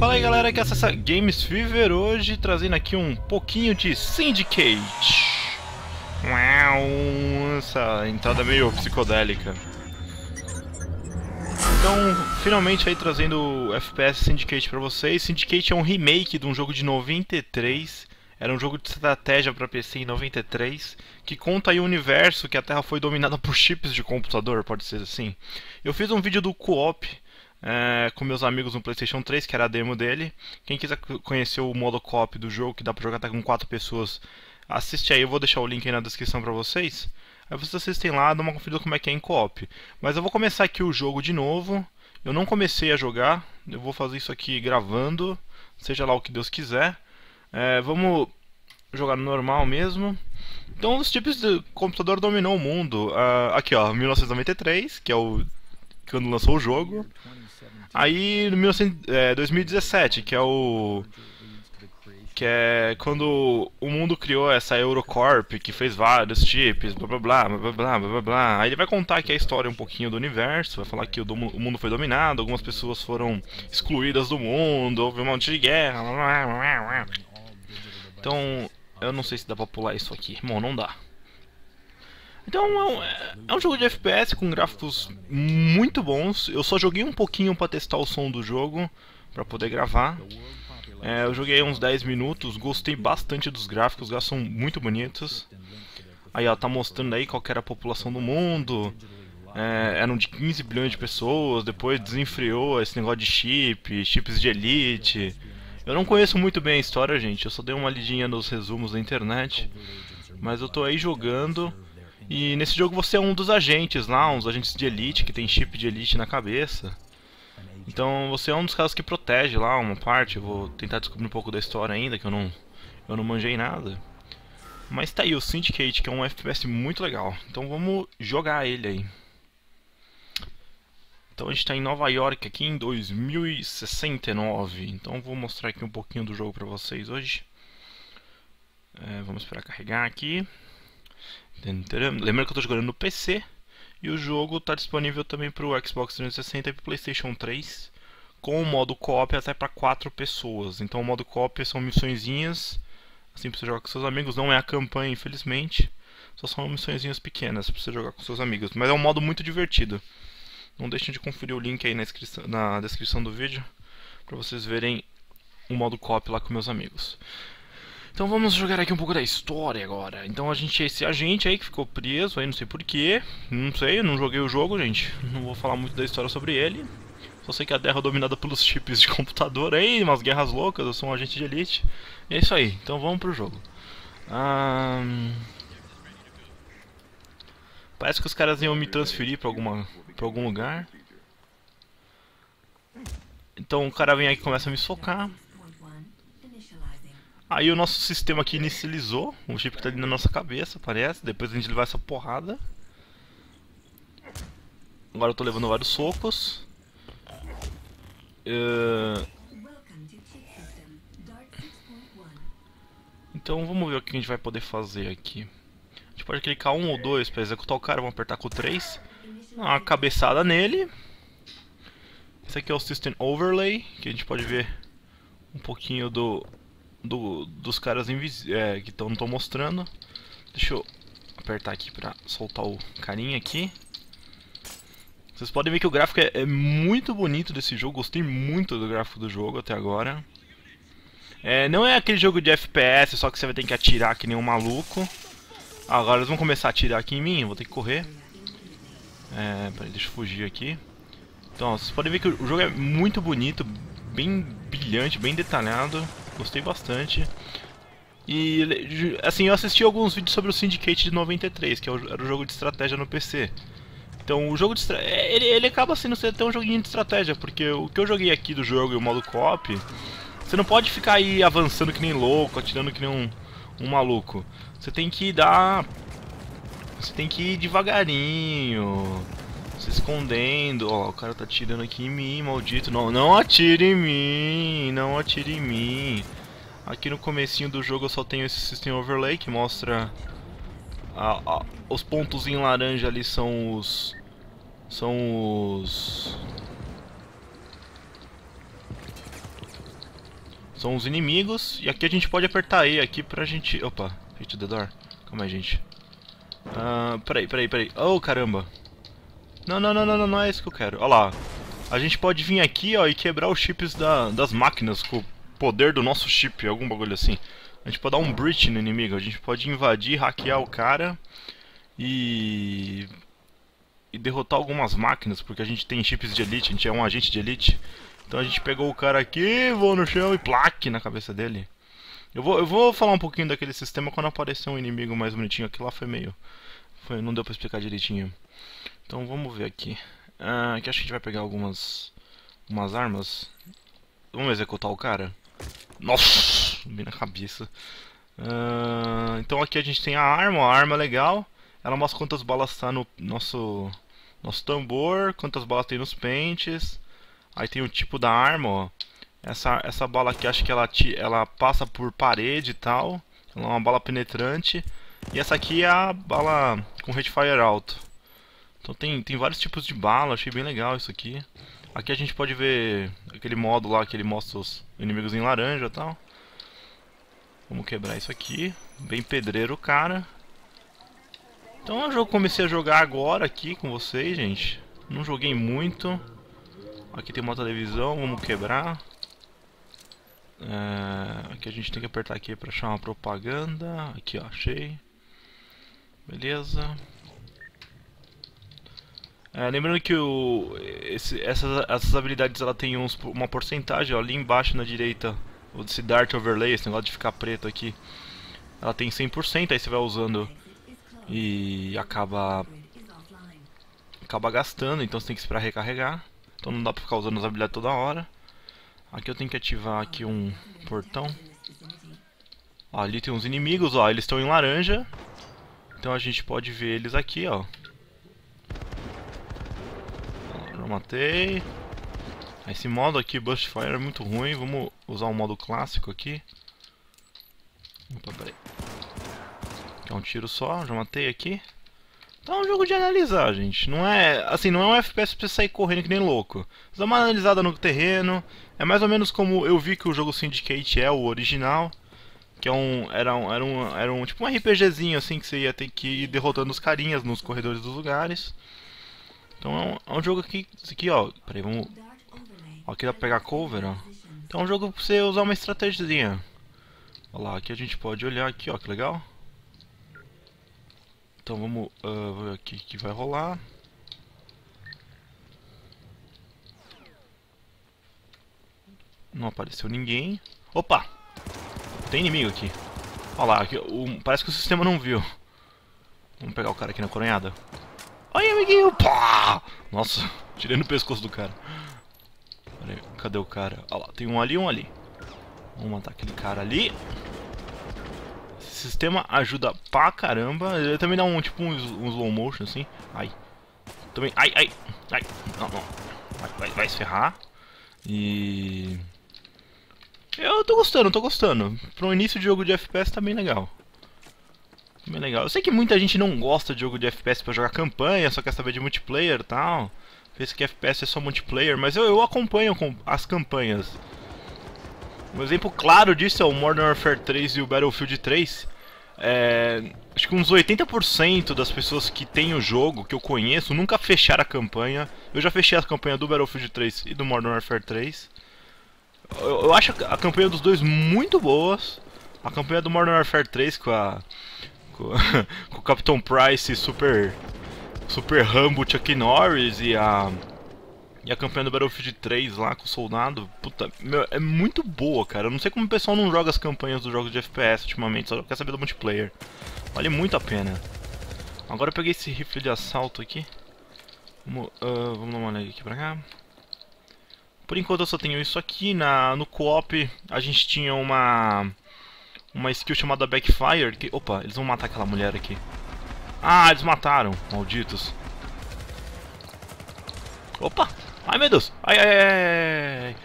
Fala aí galera que acessa Games Fever hoje, trazendo aqui um pouquinho de Syndicate. Uau, essa entrada meio psicodélica. Então, finalmente aí trazendo o FPS Syndicate pra vocês. Syndicate é um remake de um jogo de 93. Era um jogo de estratégia para PC em 93, que conta aí o universo que a Terra foi dominada por chips de computador, pode ser assim. Eu fiz um vídeo do co-op com meus amigos no PlayStation 3, que era a demo dele. Quem quiser conhecer o modo co-op do jogo, que dá pra jogar até com 4 pessoas, assiste aí, eu vou deixar o link aí na descrição pra vocês. Aí vocês assistem lá, dão uma conferida como é que é em co-op. Mas eu vou começar aqui o jogo de novo. Eu não comecei a jogar, eu vou fazer isso aqui gravando, seja lá o que Deus quiser. Vamos jogar no normal mesmo. Então os tipos de computador dominou o mundo. Aqui ó, 1993, que é o quando lançou o jogo. Aí no 2017, que é quando o mundo criou essa Eurocorp, que fez vários chips, blá blá blá blá blá blá blá. Aí ele vai contar aqui a história um pouquinho do universo, vai falar que o mundo foi dominado, algumas pessoas foram excluídas do mundo, houve um monte de guerra, blá blá blá blá. Então, eu não sei se dá pra pular isso aqui. Bom, não dá. Então, é um jogo de FPS com gráficos muito bons. Eu só joguei um pouquinho pra testar o som do jogo, pra poder gravar. Eu joguei uns 10 minutos, gostei bastante dos gráficos, os gráficos são muito bonitos. Aí, ó, tá mostrando aí qual que era a população do mundo. Eram de 15 bilhões de pessoas, depois desenfreou esse negócio de chips de elite. Eu não conheço muito bem a história, gente, eu só dei uma lidinha nos resumos da internet. Mas eu tô aí jogando, e nesse jogo você é um dos agentes lá, uns agentes de elite, que tem chip de elite na cabeça. Então você é um dos caras que protege lá uma parte. Eu vou tentar descobrir um pouco da história ainda, que eu não manjei nada. Mas tá aí o Syndicate, que é um FPS muito legal. Então vamos jogar ele aí. Então a gente está em Nova York aqui em 2069. Então vou mostrar aqui um pouquinho do jogo para vocês hoje. Vamos esperar carregar aqui. Lembrando que eu estou jogando no PC. E o jogo está disponível também para o Xbox 360 e para o PlayStation 3. Com o modo co-op até para 4 pessoas. Então o modo co-op são missõezinhas, assim para você jogar com seus amigos. Não é a campanha, infelizmente. Só são missõezinhas pequenas para você jogar com seus amigos. Mas é um modo muito divertido. Não deixem de conferir o link aí na descrição do vídeo, para vocês verem o modo co-op lá com meus amigos. Então vamos jogar aqui um pouco da história agora. Então a gente é esse agente aí que ficou preso aí, não sei porquê. Não sei, eu não joguei o jogo, gente. Não vou falar muito da história sobre ele. Só sei que a Terra é dominada pelos chips de computador aí, umas guerras loucas, eu sou um agente de elite. E é isso aí, então vamos pro jogo. Parece que os caras iam me transferir pra algum lugar. Então o cara vem aqui e começa a me socar. Aí o nosso sistema aqui inicializou. O chip que tá ali na nossa cabeça, parece. Depois a gente levar essa porrada. Agora eu tô levando vários socos. Então vamos ver o que a gente vai poder fazer aqui. A gente pode clicar 1 ou 2 para executar o cara. Vamos apertar com o 3. Dar uma cabeçada nele. Esse aqui é o System Overlay, que a gente pode ver um pouquinho dos caras que não estão mostrando. Deixa eu apertar aqui para soltar o carinha aqui. Vocês podem ver que o gráfico é muito bonito desse jogo. Gostei muito do gráfico do jogo até agora. Não é aquele jogo de FPS, só que você vai ter que atirar que nem um maluco. Agora eles vão começar a atirar aqui em mim, eu vou ter que correr. Peraí, deixa eu fugir aqui. Então, ó, vocês podem ver que o jogo é muito bonito, bem brilhante, bem detalhado. Gostei bastante. E, assim, eu assisti alguns vídeos sobre o Syndicate de 93, que era o jogo de estratégia no PC. Então, o jogo de ele acaba sendo até um joguinho de estratégia, porque o que eu joguei aqui do jogo e o modo co-op, você não pode ficar aí avançando que nem louco, atirando que nem um maluco. Você tem que ir devagarinho, se escondendo. Ó, o cara tá atirando aqui em mim, maldito. Não atire em mim, não atire em mim. Aqui no comecinho do jogo eu só tenho esse System Overlay que mostra os pontos em laranja ali são os São os inimigos. E aqui a gente pode apertar E aqui pra gente... Opa, hit the door. Calma aí, gente. Peraí. Oh, caramba. Não é isso que eu quero. Olha lá. A gente pode vir aqui, ó, e quebrar os chips das máquinas com o poder do nosso chip, algum bagulho assim. A gente pode dar um breach no inimigo. A gente pode invadir, hackear o cara e derrotar algumas máquinas, porque a gente tem chips de elite, a gente é um agente de elite. Então a gente pegou o cara aqui, voou no chão e plaque na cabeça dele. Eu vou falar um pouquinho daquele sistema quando aparecer um inimigo mais bonitinho. Aqui lá foi meio... não deu pra explicar direitinho. Então vamos ver aqui. Aqui acho que a gente vai pegar umas armas. Vamos executar o cara. Nossa, bem na cabeça. Então aqui a gente tem a arma é legal. Ela mostra quantas balas tá no nosso tambor, quantas balas tem nos pentes. Aí tem o tipo da arma, ó. Essa bala aqui, acho que ela passa por parede e tal. Ela é uma bala penetrante. E essa aqui é a bala com rate-fire alto. Então tem vários tipos de bala, achei bem legal isso aqui. Aqui a gente pode ver aquele modo lá que ele mostra os inimigos em laranja e tal. Vamos quebrar isso aqui. Bem pedreiro, cara. Então é um jogo que comecei a jogar agora aqui com vocês, gente. Não joguei muito. Aqui tem uma televisão, vamos quebrar. Aqui a gente tem que apertar aqui para achar uma propaganda. Aqui, ó, achei. Beleza. Lembrando que essas habilidades ela tem uma porcentagem, ó, ali embaixo na direita. Esse Dart Overlay, esse negócio de ficar preto aqui. Ela tem 100%, aí você vai usando e acaba gastando, então você tem que esperar recarregar. Então não dá pra ficar usando as habilidades toda hora. Aqui eu tenho que ativar aqui um portão. Ó, ali tem uns inimigos, ó, eles estão em laranja. Então a gente pode ver eles aqui, ó. Já matei. Esse modo aqui, Burst Fire, é muito ruim. Vamos usar um modo clássico aqui. Opa, peraí. Aqui é um tiro só, já matei aqui. Então é um jogo de analisar, gente. Não é um FPS pra você sair correndo que nem louco. Você dá uma analisada no terreno. É mais ou menos como eu vi que o jogo Syndicate é o original. Que era um tipo um RPGzinho assim que você ia ter que ir derrotando os carinhas nos corredores dos lugares. Então é um jogo aqui, isso aqui, ó. Peraí, vamos. Ó, aqui dá pra pegar cover, ó. Então é um jogo pra você usar uma estratégiazinha. Olha lá, aqui a gente pode olhar aqui, ó, que legal. Então vamos ver aqui que vai rolar. Não apareceu ninguém. Opa! Tem inimigo aqui. Olha lá, aqui, parece que o sistema não viu. Vamos pegar o cara aqui na coronhada. Ai, amiguinho! Pá! Nossa, tirei no pescoço do cara. Pera aí, cadê o cara? Olha lá, tem um ali e um ali. Vamos matar aquele cara ali. Esse sistema ajuda pra caramba. Ele também dá um slow motion assim. Ai. Também. Ai. Não. Vai se ferrar. E. Eu tô gostando. Para um início de jogo de FPS tá bem legal. Bem legal. Eu sei que muita gente não gosta de jogo de FPS pra jogar campanha, só quer saber de multiplayer e tal. Pensa que FPS é só multiplayer, mas eu acompanho as campanhas. Um exemplo claro disso é o Modern Warfare 3 e o Battlefield 3. Acho que uns 80% das pessoas que têm o jogo, que eu conheço, nunca fecharam a campanha. Eu já fechei a campanha do Battlefield 3 e do Modern Warfare 3. Eu acho a campanha dos dois muito boas. A campanha do Modern Warfare 3 com o Capitão Price Super Rambo Chuck Norris e a campanha do Battlefield 3 lá com o soldado. Puta, meu, é muito boa, cara. Eu não sei como o pessoal não joga as campanhas dos jogos de FPS ultimamente, só quer saber do multiplayer. Vale muito a pena. Agora eu peguei esse rifle de assalto aqui. Vamos dar uma olhada aqui pra cá. Por enquanto eu só tenho isso aqui. No co-op a gente tinha uma skill chamada Backfire. Opa, eles vão matar aquela mulher aqui. Ah, eles mataram, malditos. Opa! Ai, meu Deus! Ai.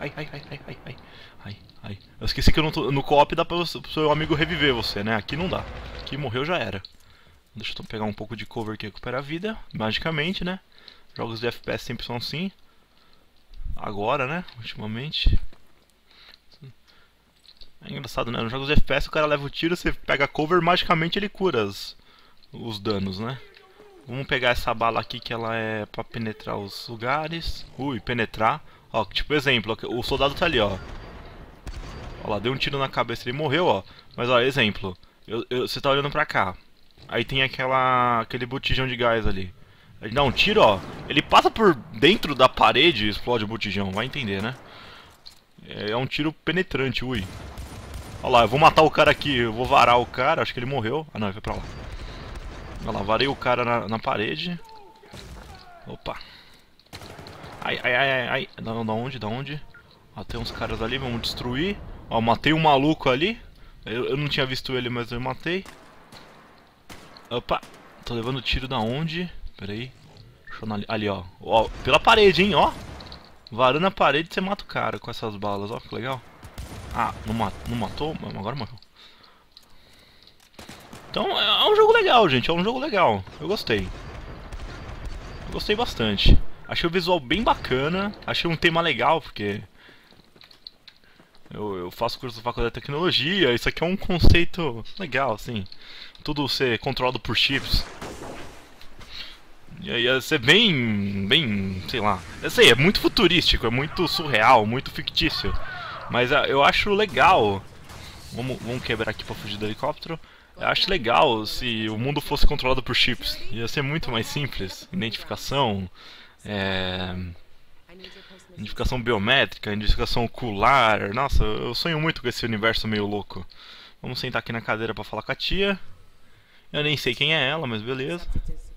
Eu esqueci que eu não tô... No co-op dá pra o seu amigo reviver você, né? Aqui não dá. Aqui morreu já era. Deixa eu pegar um pouco de cover que recupera a vida. Magicamente, né? Jogos de FPS sempre são assim. Agora, né? Ultimamente. É engraçado, né? Nos jogos de FPS o cara leva o tiro, você pega cover, magicamente ele cura os danos, né? Vamos pegar essa bala aqui que ela é pra penetrar os lugares. Ui, penetrar. Ó, tipo exemplo, o soldado tá ali, ó. Ó lá, deu um tiro na cabeça, ele morreu, ó. Mas ó, exemplo, você tá olhando pra cá. Aí tem aquele botijão de gás ali. Ele dá um tiro, ó. Ele passa por dentro da parede e explode o botijão, vai entender, né? É um tiro penetrante, ui. Olha lá, eu vou matar o cara aqui, eu vou varar o cara, acho que ele morreu. Ah não, ele foi pra lá. Olha lá, varei o cara na parede. Opa. Ai, ai, ai, ai, ai. Da onde? Da onde? Ó, tem uns caras ali, vamos destruir. Ó, matei um maluco ali. Eu não tinha visto ele, mas eu matei. Opa. Tô levando tiro da onde? Pera aí. Deixa eu ali, ó. Ó. Pela parede, hein, ó. Varando a parede, você mata o cara com essas balas, ó, que legal. Ah, não matou? Agora morreu. Então é um jogo legal, gente. É um jogo legal. Eu gostei. Eu gostei bastante. Achei o visual bem bacana. Achei um tema legal, porque eu faço curso da faculdade de tecnologia. Isso aqui é um conceito legal, assim. Tudo ser controlado por chips. Ia ser bem, sei lá. Eu sei, é muito futurístico, é muito surreal, muito fictício. Mas eu acho legal. Vamos quebrar aqui pra fugir do helicóptero. Eu acho legal se o mundo fosse controlado por chips. Ia ser muito mais simples. Identificação, identificação biométrica, identificação ocular. Nossa, eu sonho muito com esse universo meio louco. Vamos sentar aqui na cadeira pra falar com a tia. Eu nem sei quem é ela, mas beleza.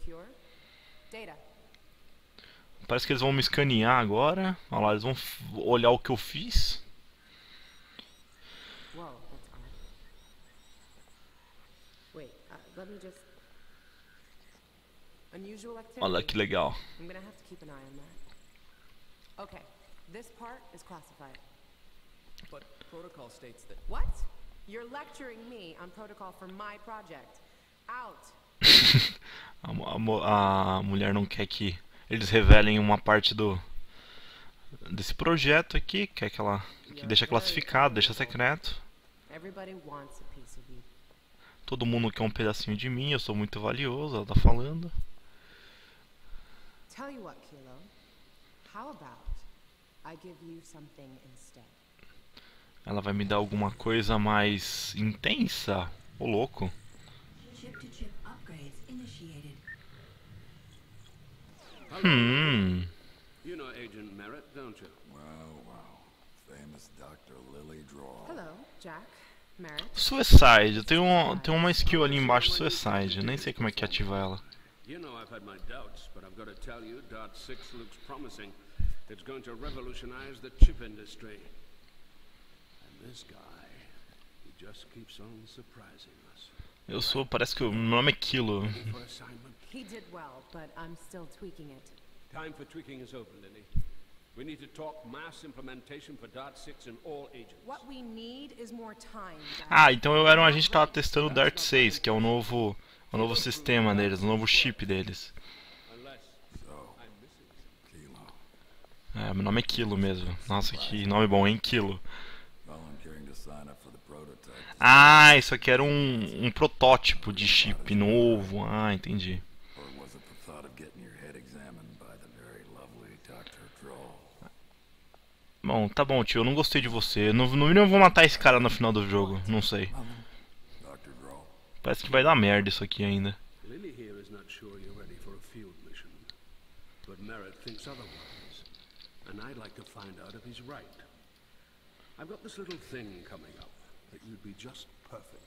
Parece que eles vão me escanear agora. Olha lá, eles vão olhar o que eu fiz. Olha que legal. Okay, this part is classified. But protocol states that... What? You're lecturing me on protocol for my project. Out. A mulher não quer que eles revelem uma parte desse projeto aqui, quer que deixa classificado, deixa secreto. Everybody wants a piece of you. Todo mundo quer um pedacinho de mim, eu sou muito valioso, ela tá falando. Tell you what, Kilo. How about I give you something instead? Ela vai me dar alguma coisa mais intensa? Ô louco. Chip-to-chip upgrades initiated. You know Agent Merritt, don't you? Wow. Famous Dr. Lily Drawl. Hello, Jack. Merritt. Suicide, tem uma skill ali embaixo, Suicide, eu nem sei como é que ativa ela. You know I've had my doubts, but I've got to tell you, Dart 6 looks promising. It's going to revolutionize the chip industry. And this guy, he just keeps on surprising us. Parece que o meu nome é Kilo. For assignment. He did well, but I'm still tweaking it. Time for tweaking is over, Lily. We need to talk mass implementation for Dart 6 and all agents. What we need is more time. Jack. Ah, então eu era um agente que tava testando o Dart 6, que é o novo sistema deles, o novo chip deles. Unless So, I'm missing. Kilo, Meu nome é Kilo mesmo. Nossa, que nome bom, hein? Kilo. volunteering to sign up for the prototype. Ah, isso aqui era um protótipo de chip novo. Ah, entendi. Or was it the thought of getting your head examined by the very lovely Dr. Drawl? Bom, tá bom, tio, eu não gostei de você. No mínimo eu vou matar esse cara no final do jogo, não sei. Dr. Drawl. Parece que vai dar merda isso aqui ainda. Lily here is not sure you're ready for a field mission, but Merritt thinks otherwise, and I'd like to find out if he's right. I've got this little thing coming up that you'd be just perfect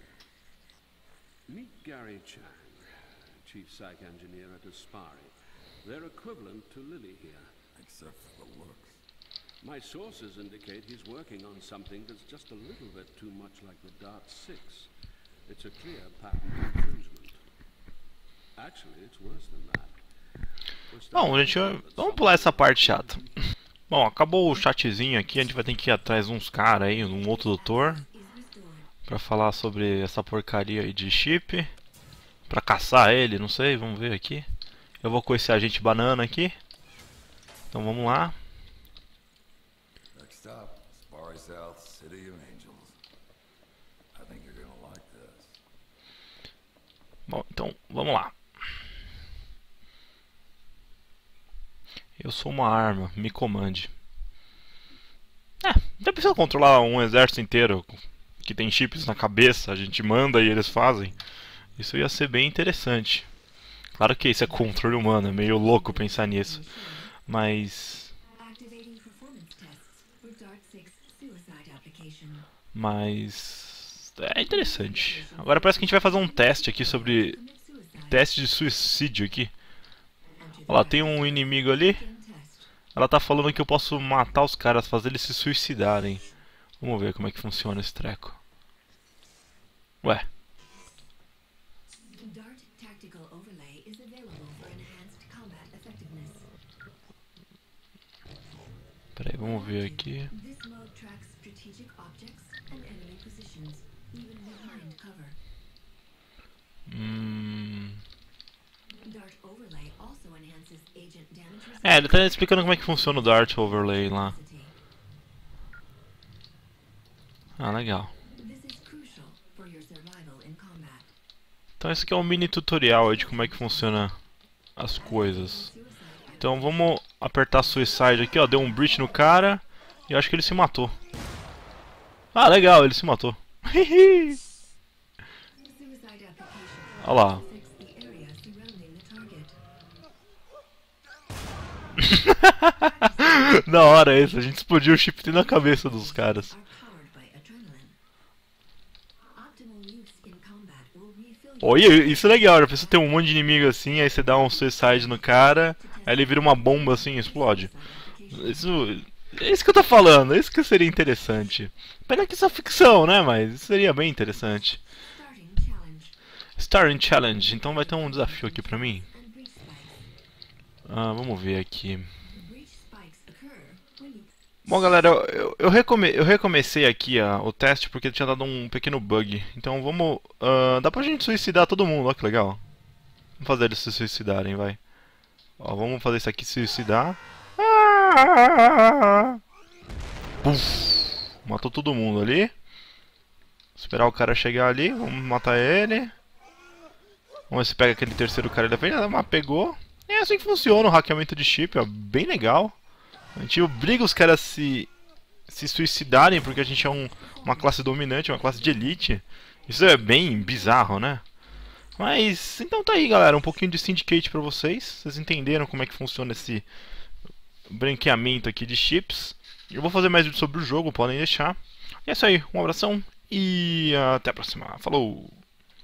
for. Meet Gary Chang, Chief Psych Engineer at Aspari. They're equivalent to Lily here. Except for the looks. My sources indicate he's working on something that's just a little bit too much like the Dart 6. It's a clear patent infringement. Actually, it's worse than that. Bom, gente, vamos pular essa parte chata. Bom, acabou o chatzinho aqui, a gente vai ter que ir atrás de uns caras aí, um outro doutor, pra falar sobre essa porcaria aí de chip. Pra caçar ele, não sei, vamos ver aqui. Eu vou com esse agente banana aqui. Então vamos lá. Next stop, Aspari South, City of Angels. Bom, então vamos lá. Eu sou uma arma, me comande. Já precisa controlar um exército inteiro que tem chips na cabeça, a gente manda e eles fazem. Isso ia ser bem interessante. Claro que isso é controle humano, é meio louco pensar nisso. Mas... Activating performance tests for Dart 6 suicide application. Mas... é interessante. Agora parece que a gente vai fazer um teste aqui sobre... Commit suicide. teste de suicídio aqui. Olha lá, tem um inimigo ali. Test. Ela tá falando que eu posso matar os caras, fazer eles se suicidarem. Vamos ver como é que funciona esse treco. Ué. Dart Tactical Overlay is available for enhanced combat effectiveness. Peraí, vamos ver aqui. This mode tracks strategic objects and enemy positions, even behind cover. Dart Overlay also enhances agent damage Ele tá explicando como é que funciona o Dart Overlay lá. resistance. Ah, legal. This is crucial for your survival in combat. Então esse aqui é um mini tutorial aí de como é que funciona as coisas. Suicide Então vamos apertar Suicide aqui, ó. Deu um breach no cara e eu acho que ele se matou. Ah, legal, ele se matou. suicide application Olha lá. affects the area surrounding the target. Da hora isso, a gente explodiu o chip na cabeça dos caras. Are powered by adrenaline. Optimal use in combat will refill your Olha, isso é legal, já pensou ter um monte de inimigo assim, aí você dá um Suicide no cara, aí ele vira uma bomba assim e explode. Isso, é isso que eu tô falando, é isso que seria interessante. Pena que isso é ficção, né, mas isso seria bem interessante. starting challenge Starring Challenge, então vai ter um desafio aqui pra mim. and breach spikes. Vamos ver aqui. Breach spikes occur when you Bom, galera, eu recomecei aqui o teste porque tinha dado um pequeno bug. Então vamos... dá pra gente suicidar todo mundo, olha que legal. Vamos fazer eles se suicidarem, vai. Ó, vamos fazer isso aqui se suicidar. Puf, matou todo mundo ali. Esperar o cara chegar ali, vamos matar ele. Vamos ver se pega aquele terceiro cara ali da frente. Mas pegou. É assim que funciona o hackeamento de chip, ó, bem legal. A gente obriga os caras a se suicidarem porque a gente é uma classe dominante, uma classe de elite. Isso é bem bizarro, né? Mas, então tá aí, galera, um pouquinho de Syndicate pra vocês. Vocês entenderam como é que funciona esse branqueamento aqui de chips. Eu vou fazer mais vídeos sobre o jogo, podem deixar. E é isso aí, um abração e até a próxima. Falou!